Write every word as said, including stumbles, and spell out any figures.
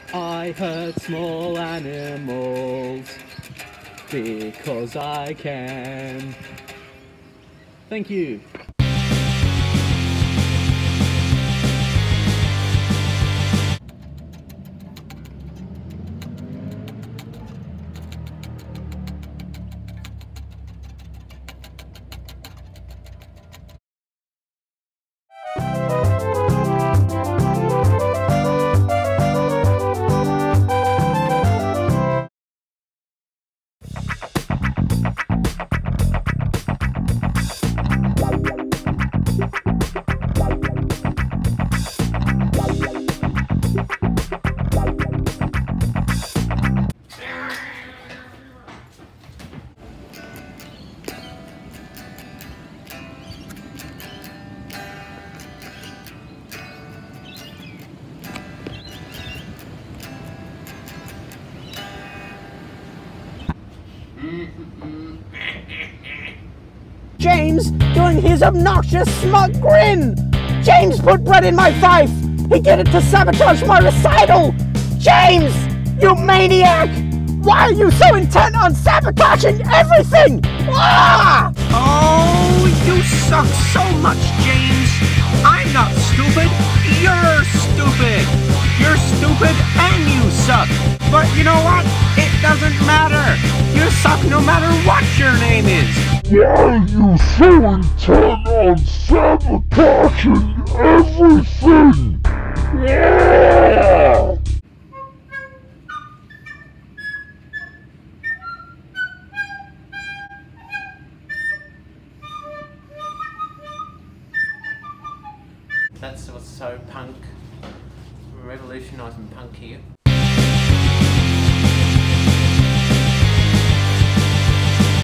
I hurt small animals because I can. Thank you. James doing his obnoxious smug grin! James put bread in my fife! He did it to sabotage my recital! James! You maniac! Why are you so intent on sabotaging everything? Ah! Oh, you suck so much, James! I'm not stupid, you're stupid! You're stupid and you suck! But you know what? It doesn't matter! You suck no matter what your name is! Why are you so intent on sabotaging everything? Yeah! That's what's so punk, revolutionising punk here.